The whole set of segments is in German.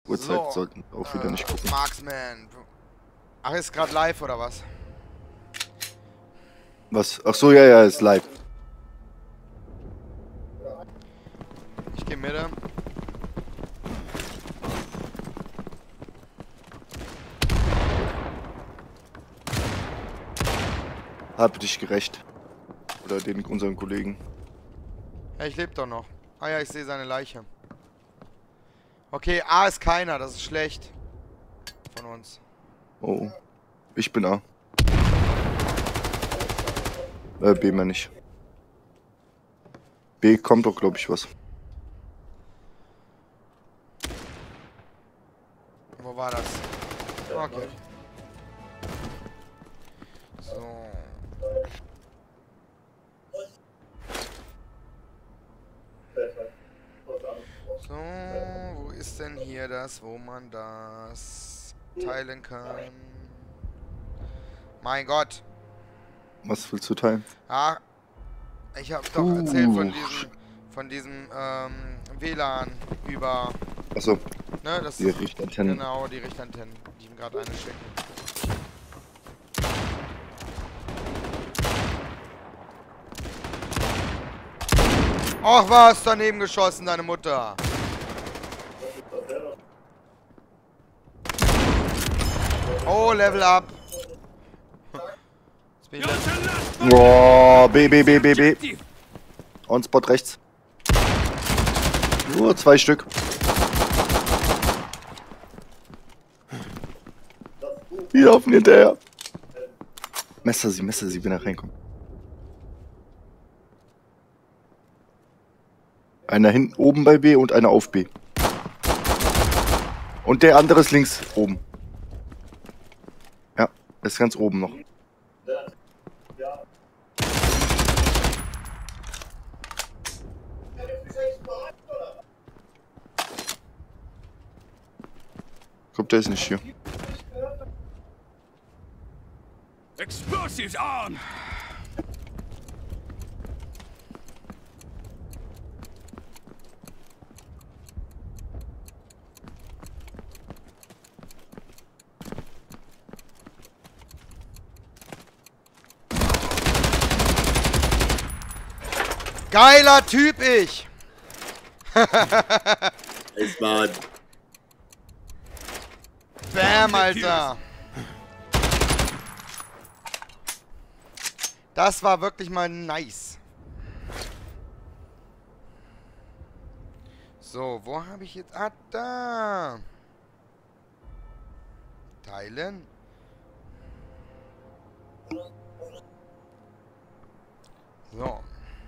Uhrzeit So, sollten auch wieder nicht gucken. Marksman. Ach, ist gerade live oder was? Was? Ach so, ja, ja, ist live. Ich gehe mit. Hab dich gerecht. Oder den unseren Kollegen. Ja, ich lebe doch noch. Ah ja, ich sehe seine Leiche. Okay, A ist keiner, das ist schlecht. Von uns. Oh. Ich bin A. B meine ich. B kommt doch, glaube ich, was. Wo war das? Okay. So. So, wo ist denn hier das, wo man das teilen kann? Mein Gott. Was willst du teilen? Ah, ich habe doch erzählt von diesem WLAN über, Achso, ne, das die ist, Richtantennen. genau, die Richtantennen, die ihm gerade eine schicken. Och, was, daneben geschossen, deine Mutter. Oh, Level up. Jetzt bin ich Level. Boah, B, B, B, B, B. On Spot rechts. Nur 2 Stück. Die laufen hinterher. Messer sie, wenn er reinkommt. Einer hinten oben bei B und einer auf B. Und der andere ist links oben. Ja, ist ganz oben noch. Kommt, der ist nicht hier. Explosives on! Geiler Typ, ich! Es war Bam, Alter! Das war wirklich mal nice. So, wo habe ich jetzt... Ah, da! Teilen. So.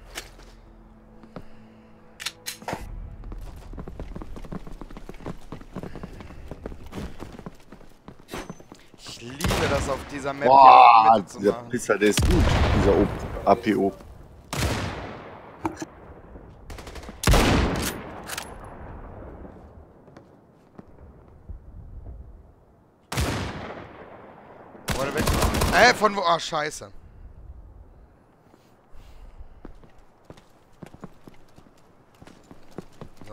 Ich liebe das auf dieser Map Boah, hier Mitte zu dieser machen. Pisser, der ist gut. Dieser APO. Wurde weg. Von wo? Ach, scheiße. So.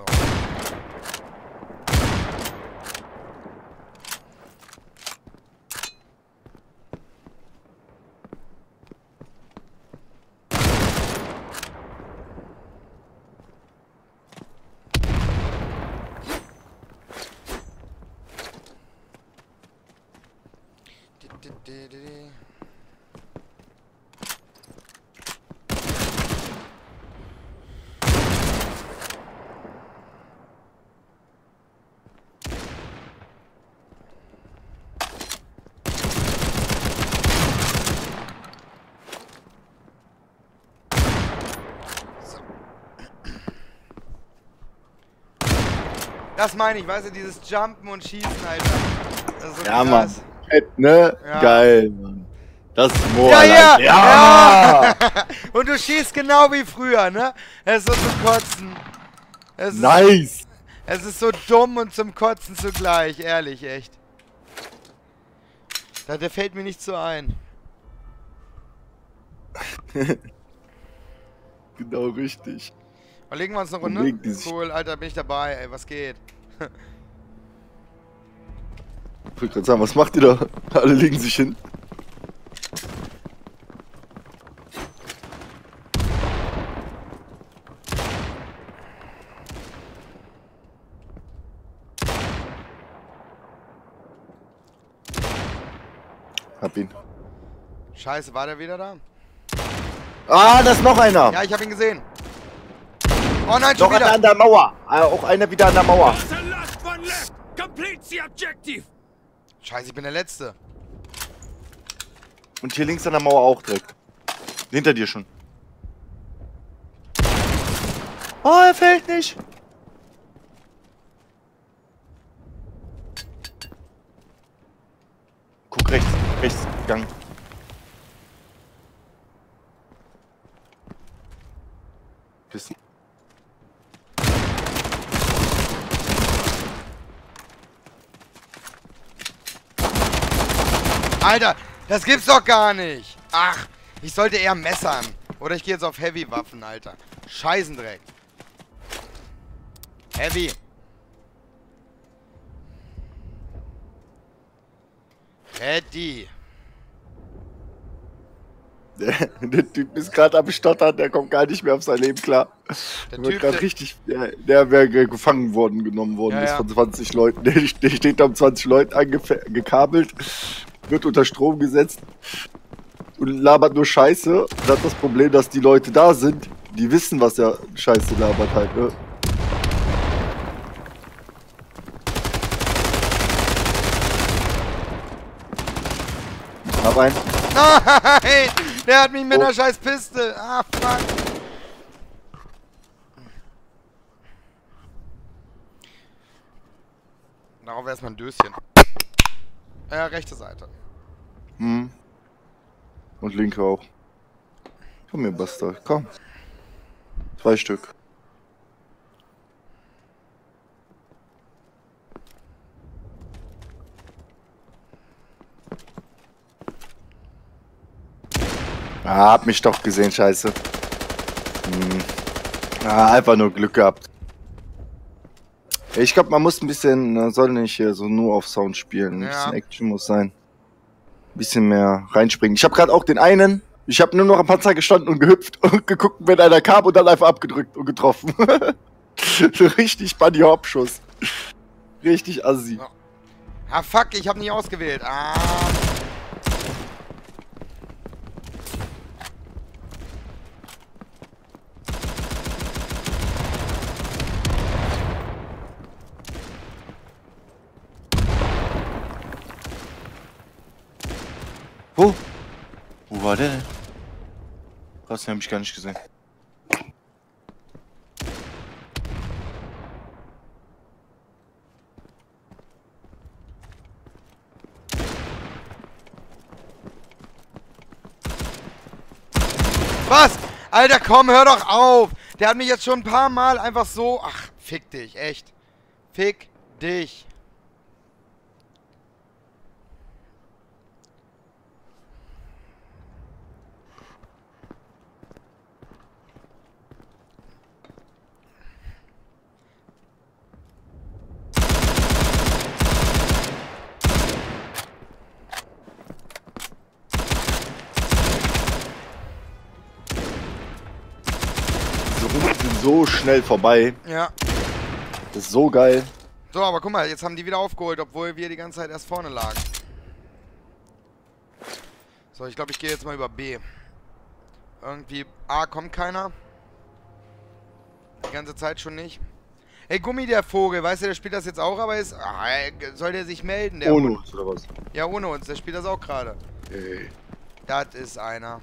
Das meine ich, weißt du, dieses Jumpen und Schießen, Alter. Das ist so Ja, krass. Mann. Fett, ne? Ja. Geil, Mann. Das ist Ja, Moorland. ja, Ja! ja. Und du schießt genau wie früher, ne? Es ist so zum Kotzen. Nice! Es ist so dumm und zum Kotzen zugleich, ehrlich, echt. Der fällt mir nicht so ein. Genau richtig. Legen wir uns eine Runde? Legen die sich- Cool, Alter, bin ich dabei, ey, was geht? Ich wollte gerade sagen, was macht ihr da? Alle legen sich hin. Hab ihn. Scheiße, war der wieder da? Ah, da ist noch einer. Ja, ich hab ihn gesehen. Oh nein, schon Noch einer wieder. an der Mauer. Auch einer wieder an der Mauer. There's a last one left. Complete the objective. Scheiße, ich bin der Letzte. Und hier links an der Mauer auch direkt. Hinter dir schon. Oh, er fällt nicht. Guck rechts, Gang. Pissen. Alter, das gibt's doch gar nicht. Ach, ich sollte eher messern. Oder ich gehe jetzt auf Heavy-Waffen, Alter. Scheißendreck. Heavy. Ready. Der Typ ist gerade am Stottern, der kommt gar nicht mehr auf sein Leben klar. Der Der wird Typ, gerade richtig. Der wäre gefangen worden, genommen worden, Ja, ist ja. von 20 Leuten. Der steht da um 20 Leuten angekabelt, wird unter Strom gesetzt und labert nur Scheiße. Und hat das Problem, dass die Leute da sind, die wissen, was er Scheiße labert halt, ne? Hab einen. Nein! Der hat mich mit Oh. einer scheiß Piste. Ah, fuck. Darauf erstmal ein Döschen. Rechte Seite. Hm. Und linke auch. Komm mir, Bastard, komm. 2 Stück. Ah, hab mich doch gesehen, scheiße. Ah, einfach nur Glück gehabt. Ich glaube, man muss ein bisschen, soll nicht hier so nur auf Sound spielen. Ein Ja. bisschen Action muss sein. Ein bisschen mehr reinspringen. Ich habe gerade auch den einen, ich habe nur noch am Panzer gestanden und gehüpft und geguckt, wenn einer kam und dann einfach abgedrückt und getroffen. Richtig Bunny-Hop-Schuss. Richtig assi. Ah, fuck, ich hab nicht ausgewählt. Ah. Wo? Wo war der denn? Krass, den hab ich gar nicht gesehen. Was? Alter, komm, hör doch auf. Der hat mich jetzt schon ein paar Mal einfach so... Ach, fick dich, echt. Fick dich. Die Runden sind so schnell vorbei. Ja. Das ist so geil. So, aber guck mal, jetzt haben die wieder aufgeholt, obwohl wir die ganze Zeit erst vorne lagen. So, ich glaube, ich gehe jetzt mal über B. Irgendwie... A, kommt keiner. Die ganze Zeit schon nicht. Ey, Gummi, der Vogel, weißt du, der spielt das jetzt auch, aber ist... Ah, soll der sich melden? Der Ohne uns, oder was? Ja, ohne uns, der spielt das auch gerade. Ey. Das ist einer.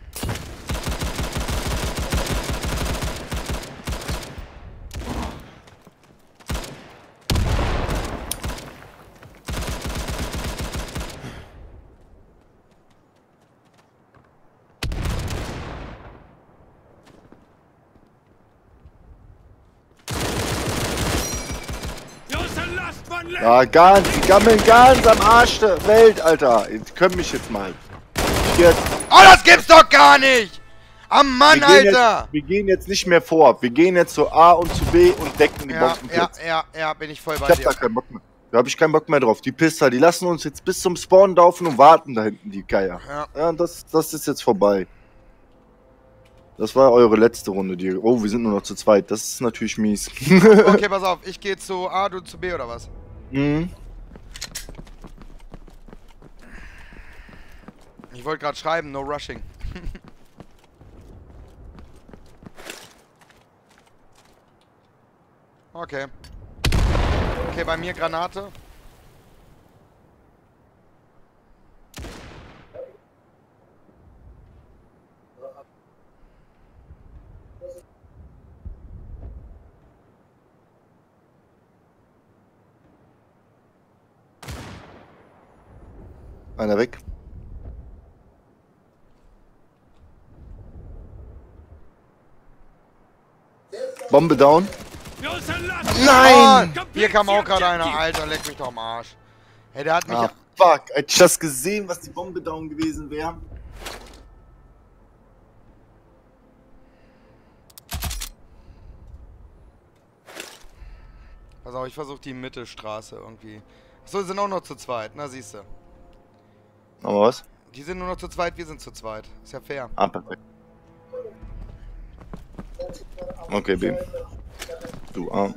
There's the last one left. Ja, die gammeln ganz am Arsch der Welt, Alter. Die können mich jetzt mal. Jetzt, Oh, das gibt's doch gar nicht! Am Mann, Alter! wir gehen jetzt nicht mehr vor. Wir gehen jetzt zu A und zu B und decken die Ja, Bomben ja, jetzt. ja, ja, bin ich voll Ich bei hab dir. da keinen Bock mehr. Da habe ich keinen Bock mehr drauf. Die Pisser, die lassen uns jetzt bis zum Spawn laufen und warten da hinten, die Geier. Ja. Ja, das ist jetzt vorbei. Das war eure letzte Runde. Oh, wir sind nur noch zu zweit. Das ist natürlich mies. Okay, pass auf. Ich gehe zu A, du zu B oder was? Mhm. Ich wollte gerade schreiben, no rushing. Okay. Okay, bei mir Granate. Einer weg. Bombe down. Wir unterlassen Nein! Oh, hier kam auch gerade einer. Alter, leck mich doch am Arsch. Hey, der hat mich... Ah, fuck. Hätte ich das gesehen, was die Bombe down gewesen wäre? Pass auf, ich versuche die Mittelstraße irgendwie. Achso, die sind auch noch zu zweit. Na, siehst du. Aber was? Die sind nur noch zu zweit, wir sind zu zweit. Ist ja fair. Ah, perfekt. Okay, B. Du Arm.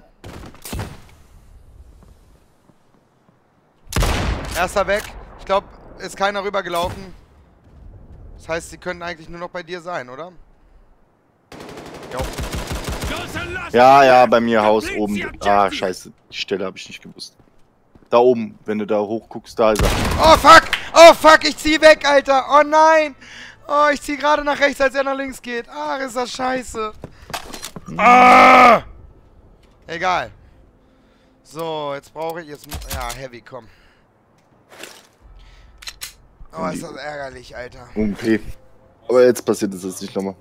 Erster weg. Ich glaube, ist keiner rübergelaufen. Das heißt, sie können eigentlich nur noch bei dir sein, oder? Jo. Ja, bei mir Haus oben. Ah, scheiße. Die Stelle habe ich nicht gewusst. Da oben, wenn du da hochguckst, da ist er. Oh, fuck! Oh, fuck! Ich zieh weg, Alter! Oh, nein! Oh, ich zieh gerade nach rechts, als er nach links geht. Ach, ist das scheiße. Ah! Egal. So, jetzt brauche ich jetzt... Ja, Heavy, komm. Oh, ist das ärgerlich, Alter. Okay. Aber jetzt passiert es jetzt nicht nochmal.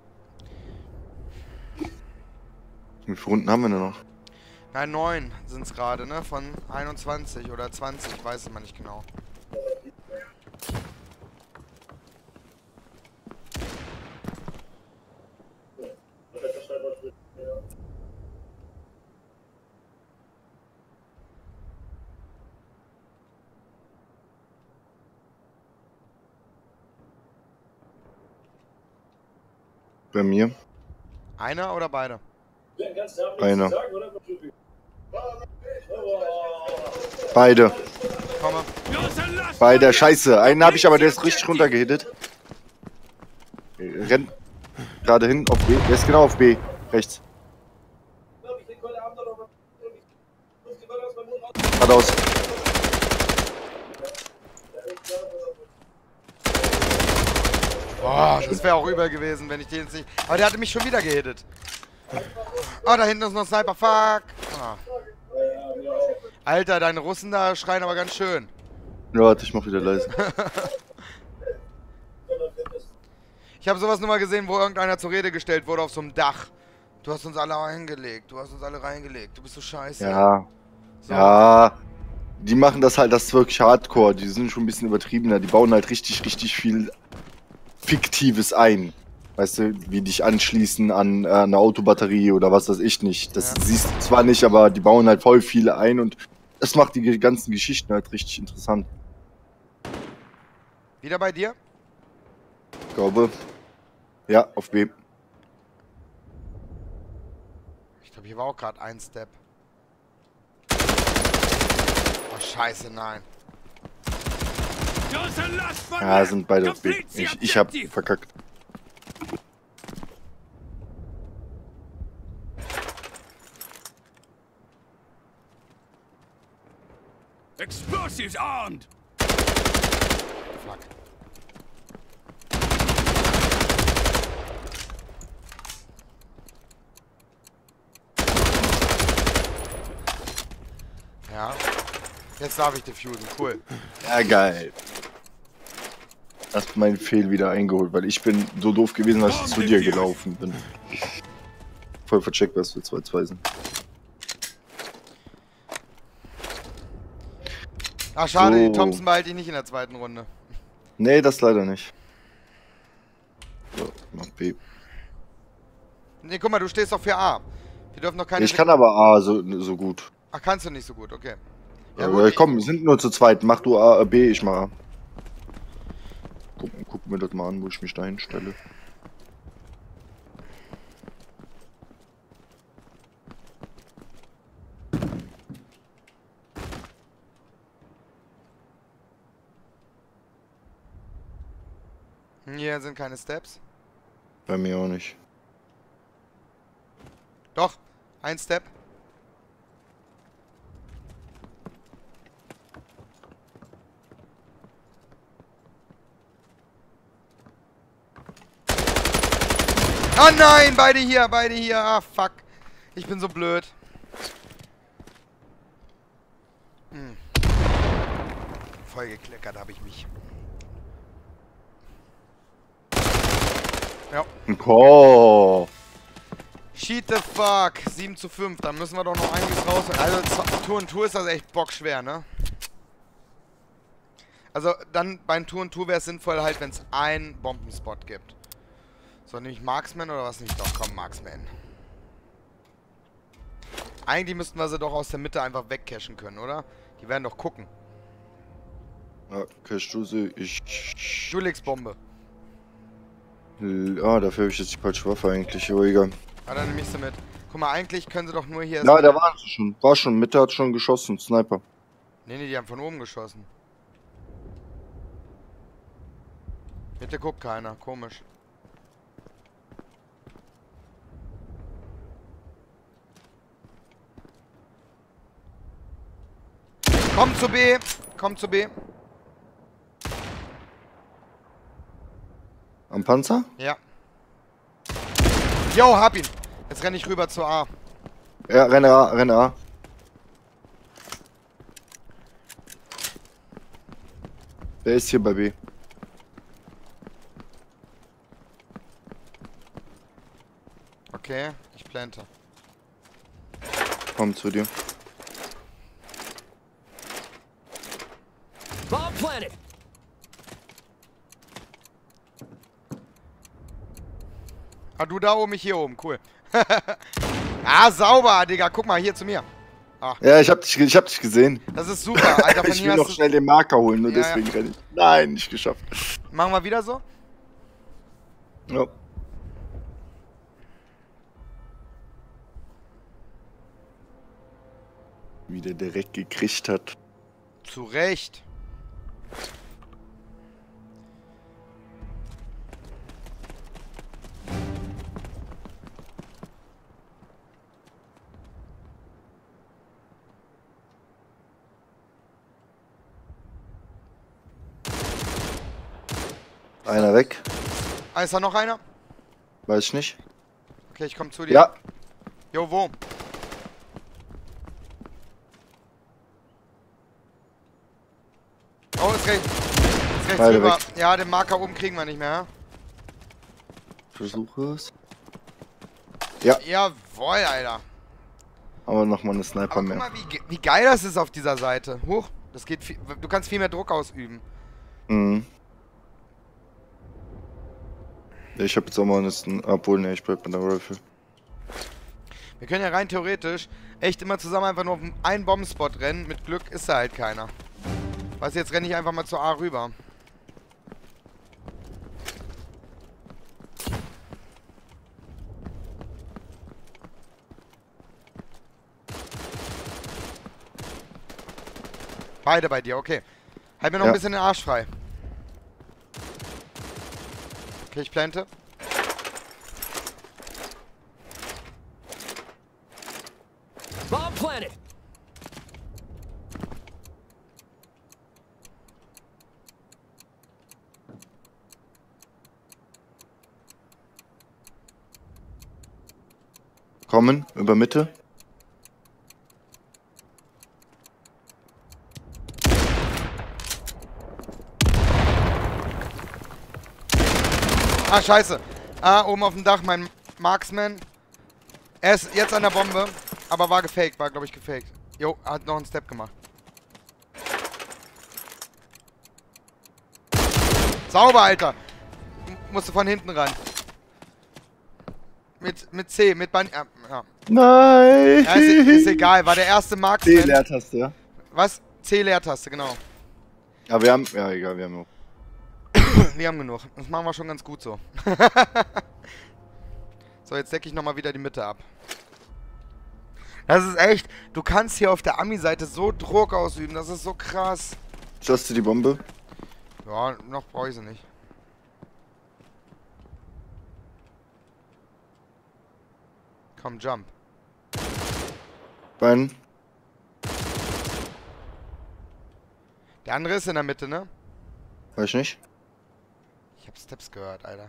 Wie viele Runden haben wir denn noch? Nein, 9 sind es gerade, ne? Von 21 oder 20, ich weiß es mal nicht genau. Bei mir? Einer oder beide? Einer. Beide. Komme. Beide. Scheiße. Einen habe ich, aber der ist richtig runtergehittet. Rennt gerade hin auf B. Der ist genau auf B. Rechts. Geradeaus. Boah, das wäre auch übel gewesen, wenn ich den jetzt nicht... Aber der hatte mich schon wieder gehittet. Oh, da hinten ist noch ein Sniper. Fuck. Ah. Alter, deine Russen da schreien aber ganz schön. Ja, warte, ich mach wieder leise. Ich habe sowas nur mal gesehen, wo irgendeiner zur Rede gestellt wurde auf so einem Dach. Du hast uns alle reingelegt. Du hast uns alle reingelegt. Du bist so scheiße. Ja. So. Ja. Die machen das halt, das ist wirklich Hardcore. Die sind schon ein bisschen übertriebener. Die bauen halt richtig, richtig viel Fiktives ein. Weißt du, wie dich anschließen an eine Autobatterie oder was weiß ich nicht. Das Ja. siehst du zwar nicht, aber die bauen halt voll viele ein und das macht die ganzen Geschichten halt richtig interessant. Wieder bei dir? Ich glaube. Ja, auf B. Ich glaube, hier war auch gerade ein Step. Oh, scheiße, nein. Ja, sind beide auf B. Ich hab verkackt. Explosives armed! Fuck. Ja. Jetzt darf ich diffusen. Cool. Ja, geil. Hast meinen Fehl wieder eingeholt, weil ich bin so doof gewesen, dass ich zu dir gelaufen bin. Voll vercheckt, was wir 2-2 sind. Ach, schade, So. die Thompson behalte ich nicht in der zweiten Runde. Nee, das leider nicht. So, mach B. Nee, guck mal, du stehst doch für A. Wir dürfen doch keine... Ich kann aber A so gut. Ach, kannst du nicht so gut, okay. Ja, gut, komm, wir sind nur zu zweit. Mach du A, B, ich mach A. Guck mir das mal an, wo ich mich da hinstelle. Hier sind keine Steps. Bei mir auch nicht. Doch, ein Step. Ah nein, beide hier, beide hier. Ah, fuck. Ich bin so blöd. Voll gekleckert habe ich mich. Ja. Oh. Sheet the fuck. 7:5. Dann müssen wir doch noch einiges raus. Also Tour und Tour ist das echt bockschwer, ne? Also dann beim Tour und Tour wäre es sinnvoll halt, wenn es einen Bombenspot gibt. So, nämlich Marksman oder was nicht? Doch, komm, Marksman. Eigentlich müssten wir sie doch aus der Mitte einfach wegcashen können, oder? Die werden doch gucken. Ja, cash du sie, ich... Du legst Bombe. Ah, dafür habe ich jetzt die falsche Waffe eigentlich, aber egal. Ah, dann nehme ich sie mit. Guck mal, eigentlich können sie doch nur hier... Ja, da waren sie schon. War schon, Mitte hat schon geschossen, Sniper. Nee, die haben von oben geschossen. Mitte guckt keiner, komisch. Komm zu B! Komm zu B! Am Panzer? Ja. Yo, hab ihn! Jetzt renne ich rüber zu A. Ja, renne A, renne A. Wer ist hier bei B? Okay, ich plante. Komm zu dir. Bomb planted. Ah, du da oben, ich hier oben. Cool. Ah, sauber, Digga. Guck mal, hier zu mir. Ah, Ja, ich hab dich gesehen. das ist super. Alter, von Ich hier will noch hast du... schnell den Marker holen, nur Ja, deswegen renne ich. Nein, nicht geschafft. Machen wir wieder so? Ja. Wie der direkt gekriegt hat. Zu Recht. Einer weg. Ah, ist da noch einer? Weiß ich nicht. Okay, ich komm zu dir. Ja, Jo, wo? Oh, ist rechts. Ist rechts Beide rüber. weg. Ja, den Marker oben kriegen wir nicht mehr. versuche es. Jawohl, Alter. Aber nochmal eine Sniper Aber guck mehr. mal, wie geil das ist auf dieser Seite. Huch, das geht viel, du kannst viel mehr Druck ausüben. Mhm. Ja, ich habe jetzt auch mal eine... Obwohl, ne, ich bleib mit der Rifle. Wir können ja rein theoretisch echt immer zusammen einfach nur auf einen Bombenspot rennen. Mit Glück ist da halt keiner. Weißt du, jetzt renne ich einfach mal zu A rüber. Beide bei dir, okay. Halt mir noch ein bisschen den Arsch frei. Okay, ich plante. Bomb planted. Kommen, über Mitte. Ah, scheiße. Ah, oben auf dem Dach, mein Marksman. Er ist jetzt an der Bombe, aber war gefaked, war glaube ich gefaked. Jo, hat noch einen Step gemacht. Sauber, Alter. Musste von hinten ran. Mit C, mit ja. Nein! Ja, ist egal, war der erste Marksman. C-Leertaste, ja. Was? C-Leertaste, genau. Ja, wir haben. Ja, egal, wir haben noch. Wir haben genug. Das machen wir schon ganz gut so. So, jetzt decke ich nochmal wieder die Mitte ab. Das ist echt... Du kannst hier auf der Ami-Seite so Druck ausüben. Das ist so krass. Hast du die Bombe? Ja, noch brauche ich sie nicht. Komm, jump. Bein. Der andere ist in der Mitte, ne? Weiß ich nicht. Ich hab Steps gehört, Alter.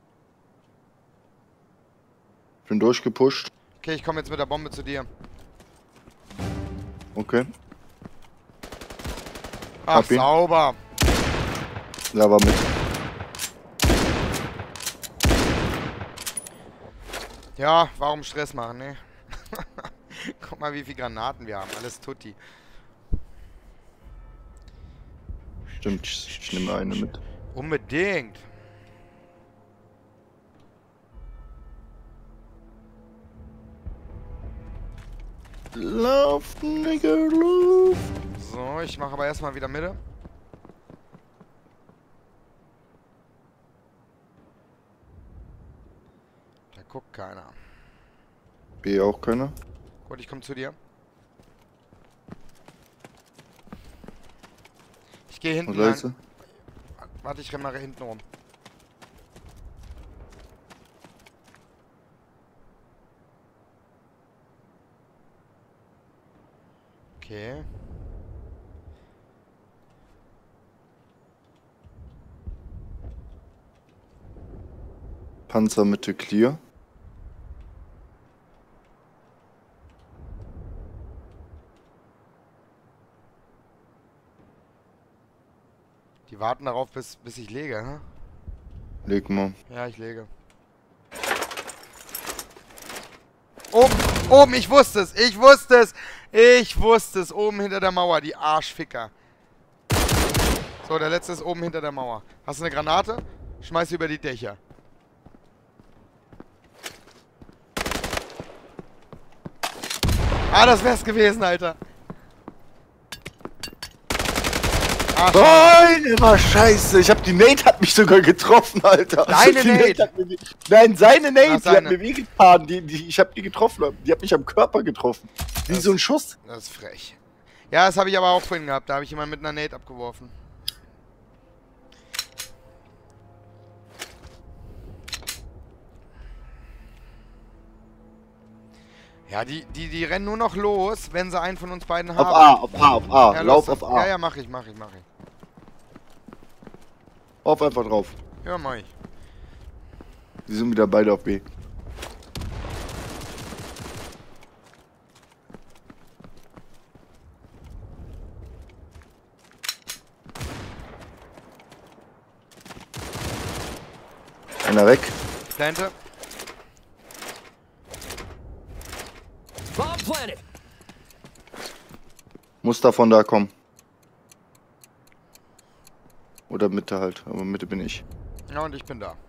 Bin durchgepusht. Okay, ich komme jetzt mit der Bombe zu dir. Okay. Ach, Hab ihn. sauber. Da war mit. Ja, warum Stress machen, ne? Guck mal, wie viele Granaten wir haben. Alles Tutti. Stimmt, ich nehme eine mit. Unbedingt. Lauf, Nigga, lauf. So, ich mache aber erstmal wieder Mitte. Da guckt keiner. B auch keiner. Gut, ich komme zu dir. Ich gehe hinten Und leise. lang. Warte, ich renne mal hinten rum. Okay. Panzer Mitte clear. Die warten darauf, bis ich lege, hä? Leg mal. Ja, ich lege. Oben, oben, ich wusste es, ich wusste es, ich wusste es, oben hinter der Mauer, die Arschficker. So, der letzte ist oben hinter der Mauer. Hast du eine Granate? Schmeiß sie über die Dächer. Ah, das wär's gewesen, Alter. Ah, Nein, der war scheiße. Ich hab die Nate hat mich sogar getroffen, Alter. Deine Die Nate? hat mir, nein, seine Nate, Ach, die seine. hat mir wehgetan. Ich hab die getroffen. Die hat mich am Körper getroffen. Wie Das- so ein Schuss. Das ist frech. Ja, das habe ich aber auch vorhin gehabt. Da habe ich jemanden mit einer Nate abgeworfen. Ja, die rennen nur noch los, wenn sie einen von uns beiden haben. Auf A, auf A, auf A. Ja, Lauf los. auf A. Ja, ja, mach ich. Auf einfach drauf. Ja, mach ich. Die sind wieder beide auf B. Einer weg. Plante. Bomb planted. Muss davon da kommen. Oder Mitte halt. Aber Mitte bin ich. Ja, und ich bin da.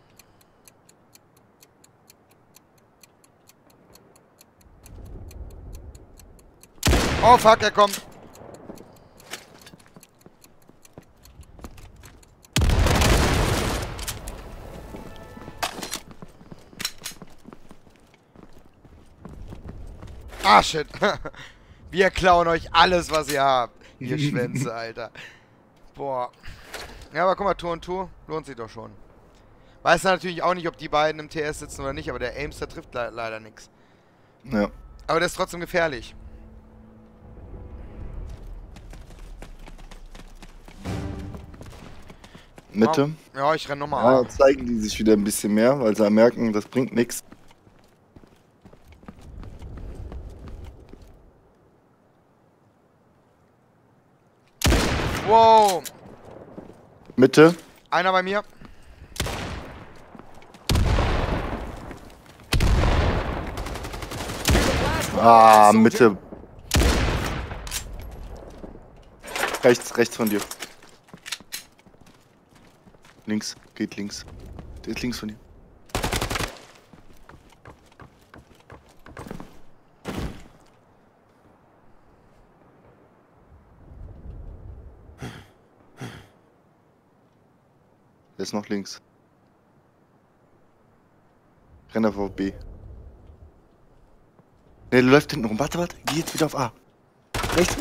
Oh, fuck, er kommt. Ah, shit. Wir klauen euch alles, was ihr habt. Ihr Schwänze, Alter. Boah. Ja, aber guck mal, Tour und Tour lohnt sich doch schon. Weiß natürlich auch nicht, ob die beiden im TS sitzen oder nicht, aber der Aimster trifft leider nichts. Ja. Aber der ist trotzdem gefährlich. Mitte. Ja, ich renn nochmal. Ja, zeigen die sich wieder ein bisschen mehr, weil sie merken, das bringt nichts. Wow. Mitte. Einer bei mir. Ah, Mitte. Rechts von dir. Links, geht links. Der ist links von dir. Der ist noch links. Renn auf B. Ne, der läuft hinten rum. Warte. Geh jetzt wieder auf A. Rechts.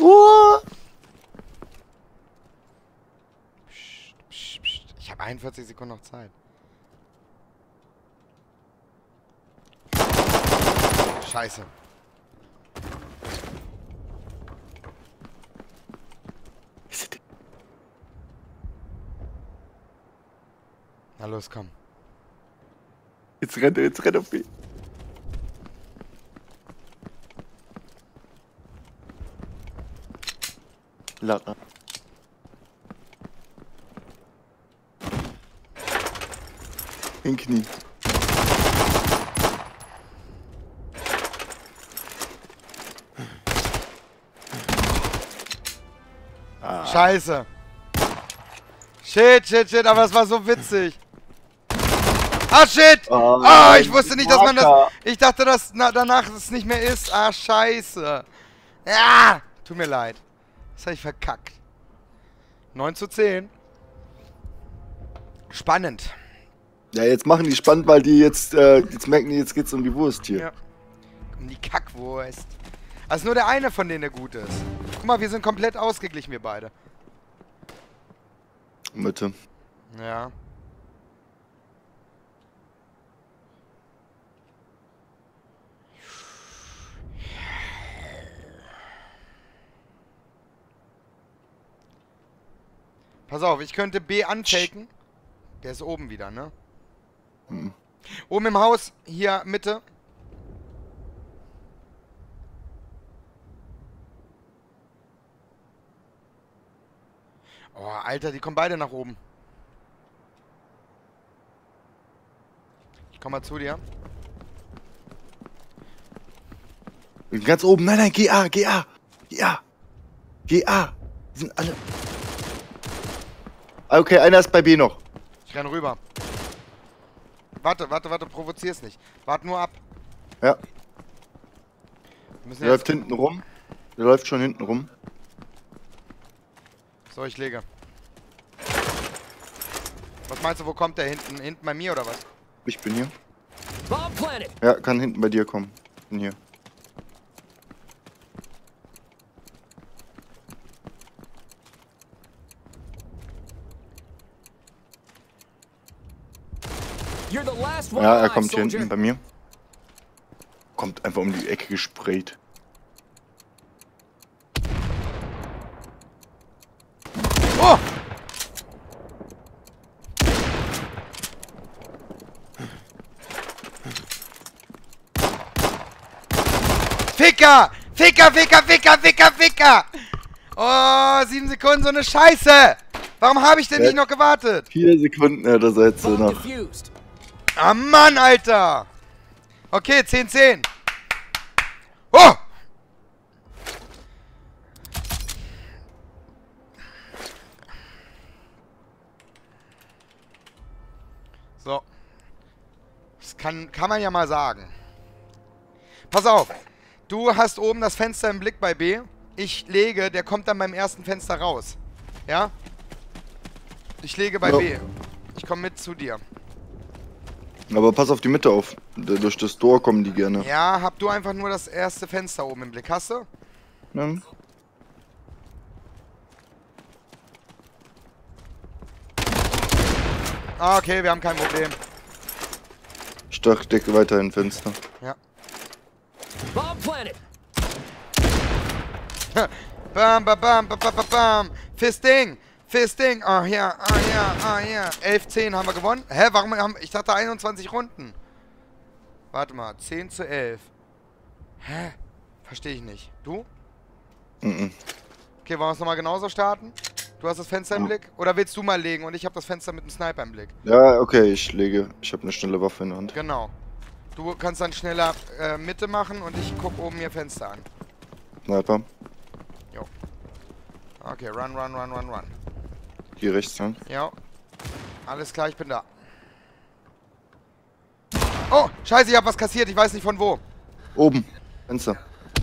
Psst. Ich habe 41 Sekunden noch Zeit. Scheiße. Na los, komm. Jetzt rennt auf B. Laut. In Knie. Scheiße. Shit, aber das war so witzig. Ah, shit! Ah, ich wusste nicht, dass man das... Ich dachte, dass danach es nicht mehr ist. Ah, scheiße. Ja, tut mir leid. Das habe ich verkackt. 9:10. Spannend. Ja, jetzt machen die spannend, weil die jetzt merken die, jetzt geht's um die Wurst hier. Ja. Um die Kackwurst. Also nur der eine von denen, der gut ist. Guck mal, wir sind komplett ausgeglichen, wir beide. Mitte. Ja. Pass auf, ich könnte B antaken. Der ist oben wieder, ne? Mhm. Oben im Haus, hier Mitte. Oh, Alter, die kommen beide nach oben. Ich komm mal zu dir. Ganz oben. Nein, geh A. Die sind alle... Okay, einer ist bei B noch. Ich renn rüber. Warte, provozier's nicht. Wart nur ab. Ja. Wir müssen Der läuft hinten rum. Der läuft schon hinten rum. So, ich lege. Was meinst du, wo kommt der hinten? Hinten bei mir oder was? Ich bin hier. Bomb planted. Ja, kann hinten bei dir kommen. Bin hier. You're the last one Ja, er alive, kommt hier soldier. hinten bei mir. Kommt einfach um die Ecke gesprayt. Oh! Ficker! Ficker! Oh, 7 Sekunden, so eine Scheiße! Warum habe ich denn nicht noch gewartet? 4 Sekunden hat er jetzt Bomb noch. defused. Ah, Mann, Alter! Okay, 10:10. Oh! So. Das kann man ja mal sagen. Pass auf. Du hast oben das Fenster im Blick bei B. Ich lege, der kommt dann beim ersten Fenster raus. Ja? Ich lege bei B. Ich komme mit zu dir. Aber pass auf die Mitte auf. Durch das Tor kommen die gerne. Ja, hab du einfach nur das erste Fenster oben im Blick. Hast du? Ja. Ah, okay, wir haben kein Problem. Ich decke weiterhin Fenster. Ja. Bomb planted. Bam. Fisting. Oh ja. 11:10 haben wir gewonnen. Hä, warum haben... Ich dachte 21 Runden. Warte mal, 10:11. Hä? Verstehe ich nicht. Du? Mhm. Okay, wollen wir es nochmal genauso starten? Du hast das Fenster im Blick? Oder willst du mal legen und ich habe das Fenster mit dem Sniper im Blick? Ja, okay, ich lege. Ich habe eine schnelle Waffe in der Hand. Genau. Du kannst dann schneller Mitte machen und ich gucke oben mir Fenster an. Sniper. Jo. Okay, run. Hier rechts lang. Ja. Alles klar, ich bin da. Oh, scheiße, ich hab was kassiert. Ich weiß nicht von wo. Oben. Fenster.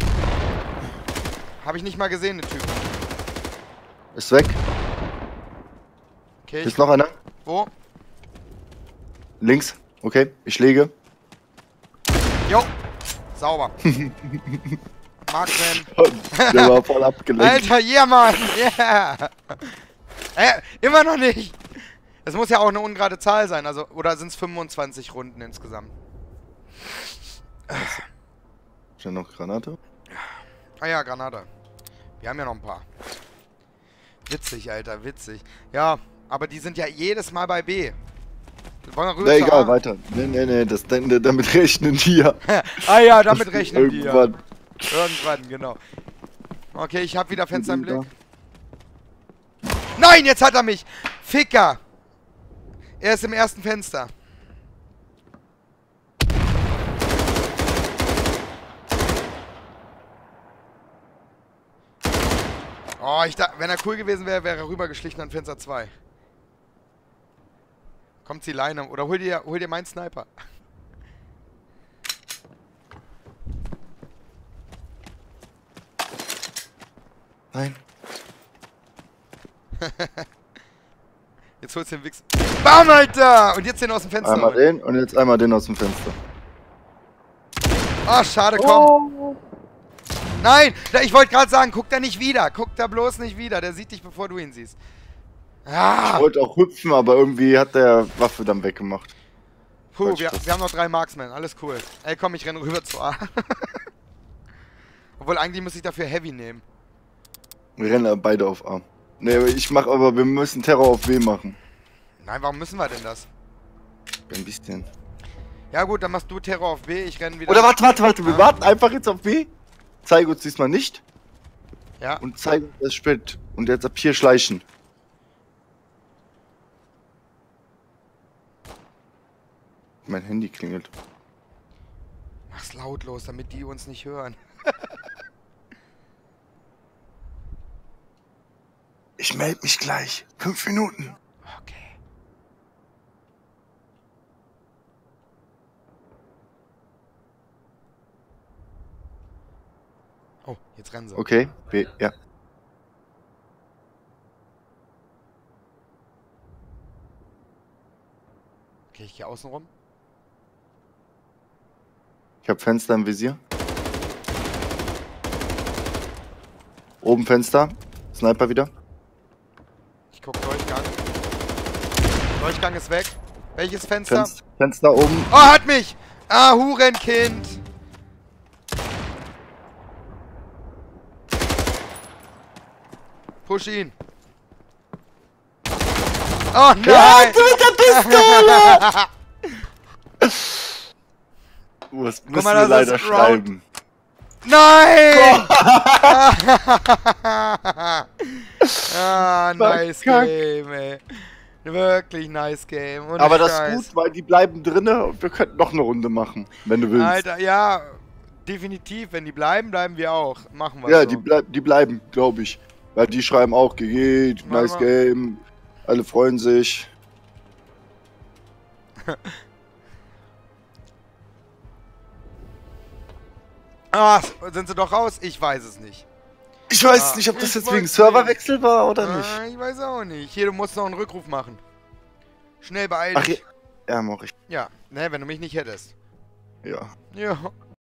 Habe ich nicht mal gesehen, den Typen. Ist weg. Okay, Ist noch einer? wo? Links. Okay, ich lege. Jo. Sauber. Marksman. Der war voll abgelenkt. Alter, yeah, Mann. Yeah. Immer noch nicht. Es muss ja auch eine ungerade Zahl sein. Also, oder sind es 25 Runden insgesamt? Ist da noch Granate? Ah ja, Granate. Wir haben ja noch ein paar. Witzig, Alter, witzig. Ja, aber die sind ja jedes Mal bei B. Wollen wir rüber Na zur egal, A? weiter. Nee, damit rechnen die ja. Ah ja, damit rechnen die ja. Irgendwann. Irgendwann, genau. Okay, ich habe wieder Fenster im Blick. Nein, jetzt hat er mich! Ficker! Er ist im ersten Fenster. Oh, ich dachte, wenn er cool gewesen wäre, wäre er rübergeschlichen an Fenster 2. Kommt die Leine oder hol dir meinen Sniper. Nein. Jetzt holst du den Wichs. Bam, Alter! Und jetzt den aus dem Fenster. Einmal den und jetzt einmal den aus dem Fenster. Ah, schade, komm. Nein, ich wollte gerade sagen, guck da nicht wieder. Guck da bloß nicht wieder. Der sieht dich, bevor du ihn siehst. Ah. Ich wollte auch hüpfen, aber irgendwie hat der Waffe dann weggemacht. Puh, wir haben noch 3 Marksmen. Alles cool. Ey, komm, ich renne rüber zu A. Obwohl, eigentlich muss ich dafür Heavy nehmen. Wir rennen beide auf A. Nee, wir müssen Terror auf B machen. Nein, warum müssen wir denn das? Ein bisschen. Ja gut, dann machst du Terror auf B, ich renne wieder... Oder warte, wir warten einfach jetzt auf B. Zeige uns diesmal nicht. Ja. Und zeige uns das Split. Und jetzt ab hier schleichen. Mein Handy klingelt. Mach's lautlos, damit die uns nicht hören. Ich melde mich gleich. 5 Minuten. Okay. Oh, jetzt rennen sie. Okay, B, ja. Okay, ich gehe außen rum. Ich habe Fenster im Visier. Oben Fenster. Sniper wieder. Ich guck Durchgang. Durchgang ist weg. Welches Fenster? Fenster oben. Oh, hat mich! Ah, Hurenkind! Push ihn! Oh nein! Ja, du mit der Pistole! Das müssen mal, wir das ist leider Round. schreiben. Nein! Ah, nice Game, ey. Wirklich nice Game. Ohne Aber das Scheiß. ist gut, weil die bleiben drinne und wir könnten noch eine Runde machen, wenn du willst. Alter, ja, definitiv. Wenn die bleiben, bleiben wir auch. Machen wir Ja, so. die bleiben, glaube ich. Weil die schreiben auch GG, nice Mama. Game, alle freuen sich. Ah, sind sie doch raus? Ich weiß es nicht. Ich weiß Ah, nicht, ob das ich jetzt weiß wegen nicht. Serverwechsel war oder nicht. Ah, ich weiß auch nicht. Hier, du musst noch einen Rückruf machen. Schnell beeil Ach, dich. ja, mach ich. Ja, ne, wenn du mich nicht hättest. Ja. Ja.